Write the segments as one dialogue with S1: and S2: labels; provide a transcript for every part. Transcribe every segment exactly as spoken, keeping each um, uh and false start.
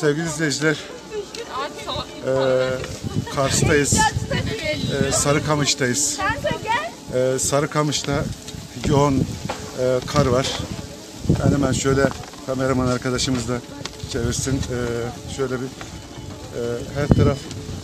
S1: Sevgili izleyiciler, e, Kars'tayız, e, Sarıkamış'tayız. E, Sarıkamış'ta yoğun e, kar var. Ben hemen şöyle kameraman arkadaşımız da çevirsin. E, şöyle bir e, her taraf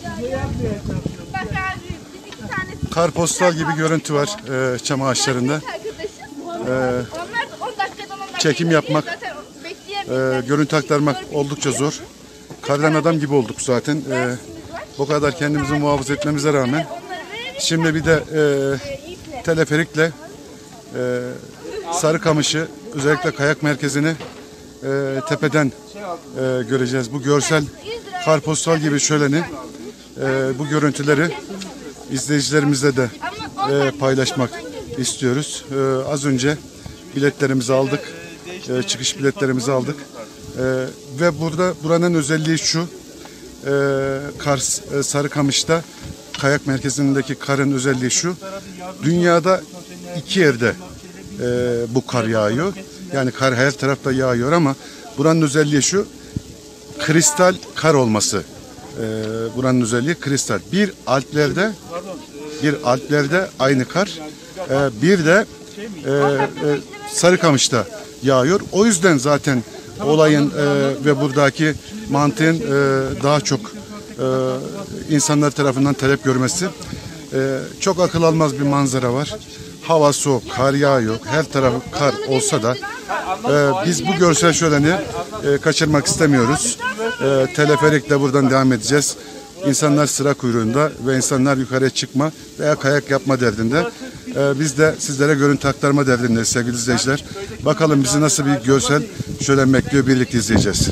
S1: kar postal gibi görüntü var e, çam ağaçlarında. E, çekim yapmak, e, görüntü aktarmak oldukça zor. Kardan adam gibi olduk zaten. E, bu kadar kendimizi muhafaza etmemize rağmen. Şimdi bir de e, teleferikle e, Sarıkamış'ı, özellikle kayak merkezini e, tepeden e, göreceğiz. Bu görsel karpostal gibi şöleni, e, bu görüntüleri izleyicilerimizle de e, paylaşmak istiyoruz. E, az önce biletlerimizi aldık, e, çıkış biletlerimizi aldık. E, ve burada buranın özelliği şu, e, Kars, e, Sarıkamış'ta kayak merkezindeki karın özelliği şu, dünyada iki yerde e, bu kar yağıyor. Yani kar her tarafta yağıyor ama buranın özelliği şu, kristal kar olması. E, buranın özelliği kristal. Bir Alplerde, bir Alplerde aynı kar, e, bir de e, e, Sarıkamış'ta yağıyor. O yüzden zaten olayın e, ve buradaki mantığın e, daha çok e, insanlar tarafından talep görmesi. E, çok akıl almaz bir manzara var. Hava soğuk, kar yağıyor. Her tarafı kar olsa da e, biz bu görsel şöleni e, kaçırmak istemiyoruz. E, teleferikle buradan devam edeceğiz. İnsanlar sıra kuyruğunda ve insanlar yukarıya çıkma veya kayak yapma derdinde. Ee, biz de sizlere görüntü aktarma derdindeyiz sevgili izleyiciler. Bakalım bizi nasıl bir görsel şölen bekliyor, birlikte izleyeceğiz.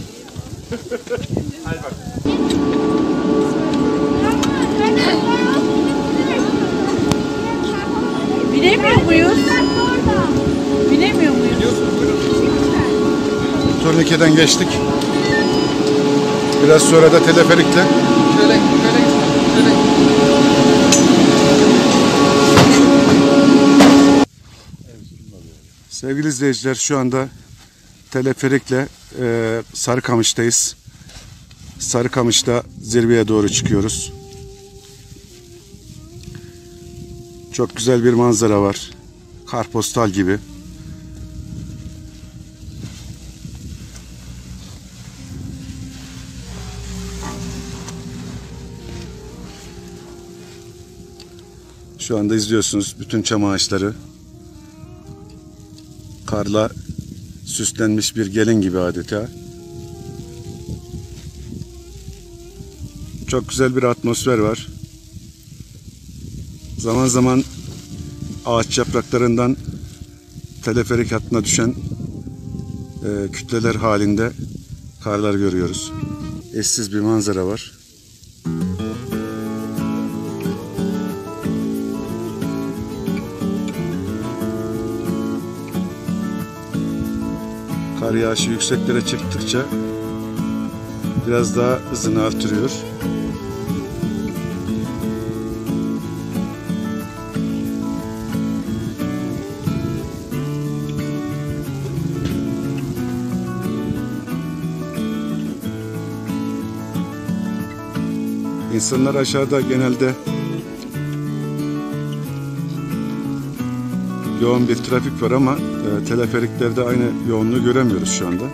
S2: Binemiyor muyuz? Binemiyor muyuz?
S1: Turnikeden geçtik. Biraz sonra da teleferikle.
S3: Şöyle, şöyle, şöyle.
S1: Sevgili izleyiciler, şu anda teleferikle e, Sarıkamış'tayız. Sarıkamış'ta zirveye doğru çıkıyoruz. Çok güzel bir manzara var. Karpostal gibi. Şu anda izliyorsunuz bütün çam ağaçları. Karla süslenmiş bir gelin gibi adeta. Çok güzel bir atmosfer var. Zaman zaman ağaç yapraklarından teleferik hattına düşen e, kütleler halinde karlar görüyoruz. Eşsiz bir manzara var. Kar yağışı yükseklere çıktıkça biraz daha hızını artırıyor. İnsanlar aşağıda genelde yoğun bir trafik var ama e, teleferiklerde aynı yoğunluğu göremiyoruz şu anda.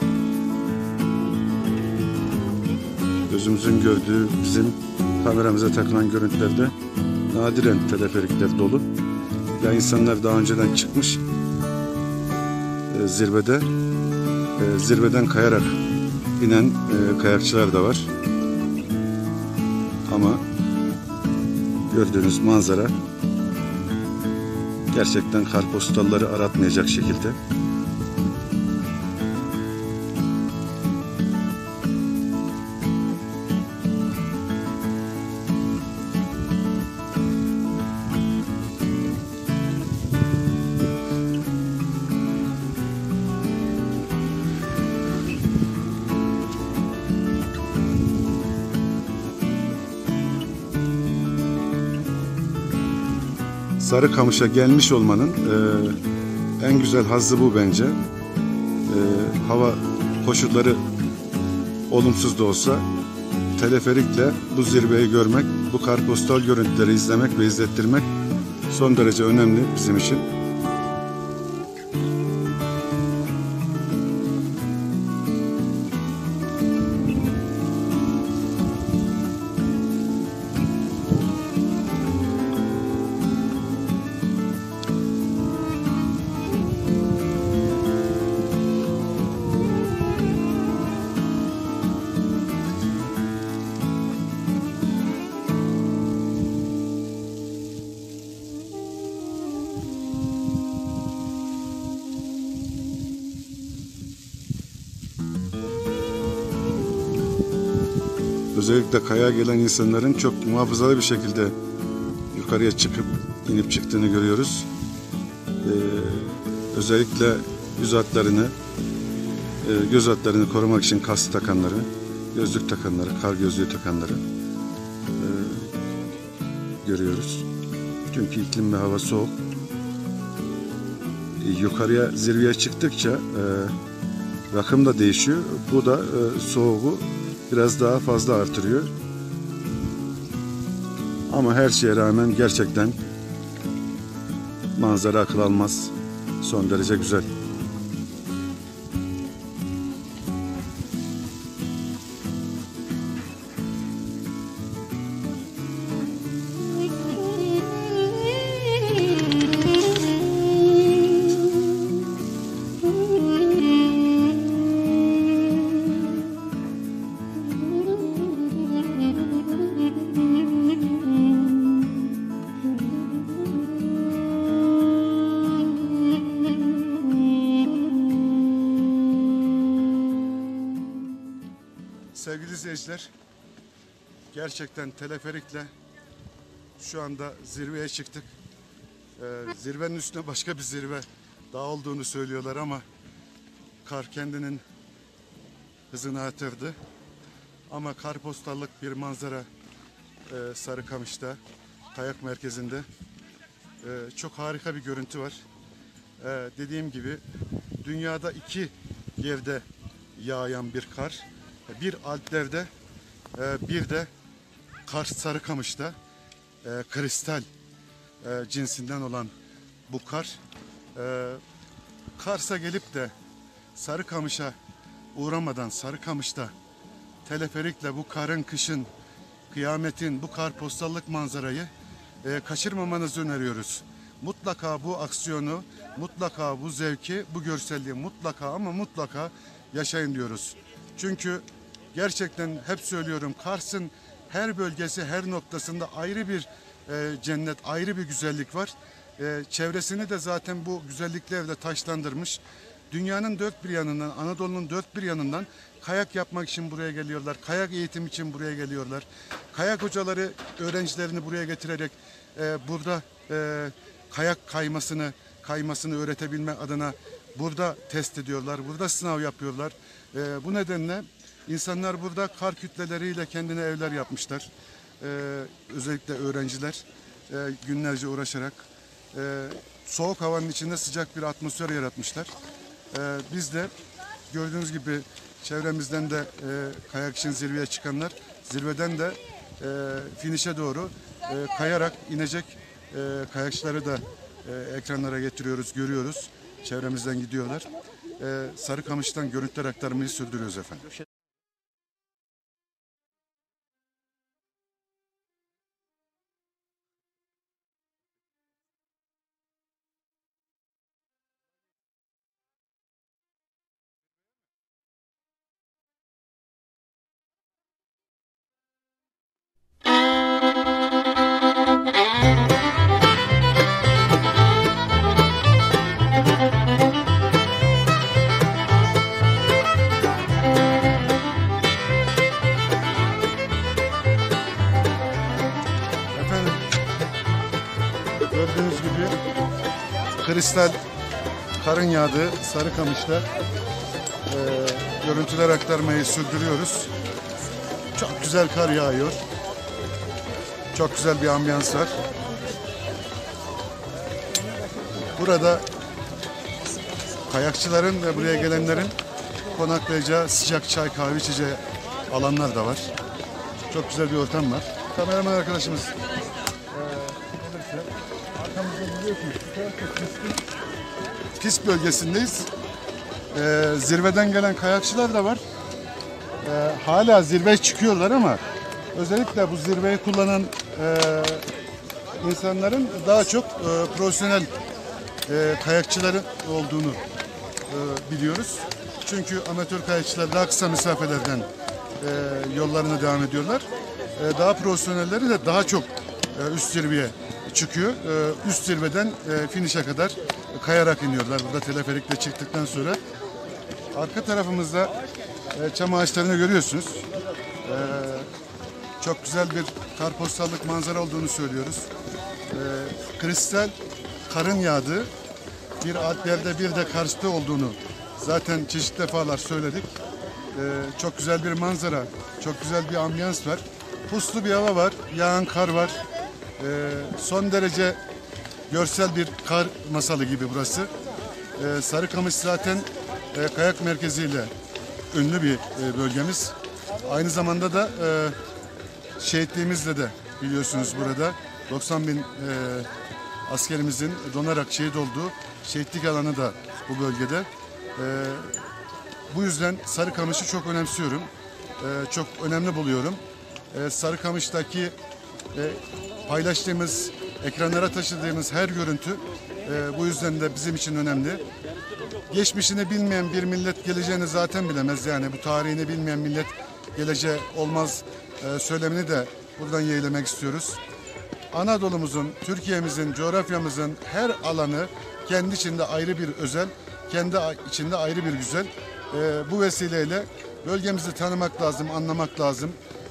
S1: Gözümüzün gördüğü, bizim kameramıza takılan görüntülerde nadiren teleferikler dolu. Ya insanlar daha önceden çıkmış e, zirvede, e, zirveden kayarak inen e, kayakçılar da var. Ama gördüğünüz manzara gerçekten karpostalları aratmayacak şekilde. Sarıkamış'a gelmiş olmanın e, en güzel hazzı bu bence. E, hava koşulları olumsuz da olsa teleferikle bu zirveyi görmek, bu karpostal görüntüleri izlemek ve izlettirmek son derece önemli bizim için. Özellikle kayaya gelen insanların çok muhafazalı bir şekilde yukarıya çıkıp inip çıktığını görüyoruz. Ee, özellikle yüz hatlarını, e, göz hatlarını korumak için kask takanları, gözlük takanları, kar gözlüğü takanları e, görüyoruz. Çünkü iklim ve hava soğuk. E, yukarıya, zirveye çıktıkça e, rakım da değişiyor. Bu da e, soğuğu biraz daha fazla artırıyor. Ama her şeye rağmen gerçekten manzara akıl almaz. Son derece güzel. Sevgili izleyiciler, gerçekten teleferikle şu anda zirveye çıktık. Ee, zirvenin üstüne başka bir zirve daha olduğunu söylüyorlar ama kar kendinin hızını artırdı. Ama karpostallık bir manzara e, Sarıkamış'ta, kayak merkezinde. E, çok harika bir görüntü var. E, dediğim gibi dünyada iki yerde yağan bir kar. Bir Alplerde, bir de Kars Sarıkamış'ta kristal cinsinden olan bu kar. Kars'a gelip de Sarıkamış'a uğramadan Sarıkamış'ta teleferikle bu karın, kışın, kıyametin, bu karpostallık manzarayı kaçırmamanızı öneriyoruz. Mutlaka bu aksiyonu, mutlaka bu zevki, bu görselliği mutlaka ama mutlaka yaşayın diyoruz. Çünkü gerçekten hep söylüyorum, Kars'ın her bölgesi, her noktasında ayrı bir e, cennet, ayrı bir güzellik var. E, çevresini de zaten bu güzelliklerle taşlandırmış. Dünyanın dört bir yanından, Anadolu'nun dört bir yanından kayak yapmak için buraya geliyorlar. Kayak eğitim için buraya geliyorlar. Kayak hocaları öğrencilerini buraya getirerek e, burada e, kayak kaymasını, kaymasını öğretebilmek adına burada test ediyorlar. Burada sınav yapıyorlar. E, bu nedenle insanlar burada kar kütleleriyle kendine evler yapmışlar. E, özellikle öğrenciler e, günlerce uğraşarak e, soğuk havanın içinde sıcak bir atmosfer yaratmışlar. E, biz de gördüğünüz gibi çevremizden de e, kayak için zirveye çıkanlar, zirveden de e, finişe doğru e, kayarak inecek e, kayakçıları da e, ekranlara getiriyoruz, görüyoruz. Çevremizden gidiyorlar. E, Sarıkamış'tan görüntüler aktarmayı sürdürüyoruz efendim. Gördüğünüz gibi kristal karın yağdığı Sarıkamış'ta e, görüntüler aktarmayı sürdürüyoruz. Çok güzel kar yağıyor. Çok güzel bir ambiyans var. Burada kayakçıların ve buraya gelenlerin konaklayacağı sıcak çay kahve içeceği alanlar da var. Çok güzel bir ortam var. Kameraman arkadaşımız e, gelirse arkamızda biliyorsunuz pist bölgesindeyiz. E, zirveden gelen kayakçılar da var. E, hala zirveye çıkıyorlar ama özellikle bu zirveyi kullanan e, insanların daha çok e, profesyonel e, kayakçıların olduğunu e, biliyoruz. Çünkü amatör kayakçılar daha kısa mesafelerden e, yollarına devam ediyorlar. E, daha profesyonelleri de daha çok e, üst zirveye çıkıyor. E, üst zirveden e, finişe kadar kayarak iniyorlar. Burada teleferikle çıktıktan sonra. Arka tarafımızda e, çam ağaçlarını görüyorsunuz. E, çok güzel bir karpostallık manzara olduğunu söylüyoruz. E, kristal karın yağdığı bir Alplerde bir de Kars'ta olduğunu zaten çeşitli defalar söyledik. Ee, çok güzel bir manzara, çok güzel bir ambiyans var. Puslu bir hava var, yağan kar var. Ee, son derece görsel bir kar masalı gibi burası. Ee, Sarıkamış zaten e, kayak merkeziyle ünlü bir e, bölgemiz. Aynı zamanda da e, şehitliğimizle de biliyorsunuz burada doksan bin e, askerimizin donarak şehit olduğu şehitlik alanı da bu bölgede. Ee, bu yüzden Sarıkamış'ı çok önemsiyorum. Ee, çok önemli buluyorum. Ee, Sarıkamış'taki e, paylaştığımız, ekranlara taşıdığımız her görüntü e, bu yüzden de bizim için önemli. Geçmişini bilmeyen bir millet geleceğini zaten bilemez. Yani bu tarihini bilmeyen millet geleceği olmaz e, söylemini de buradan yayınlamak istiyoruz. Anadolu'muzun, Türkiye'mizin, coğrafyamızın her alanı kendi içinde ayrı bir özel, kendi içinde ayrı bir güzel. Ee, bu vesileyle bölgemizi tanımak lazım, anlamak lazım.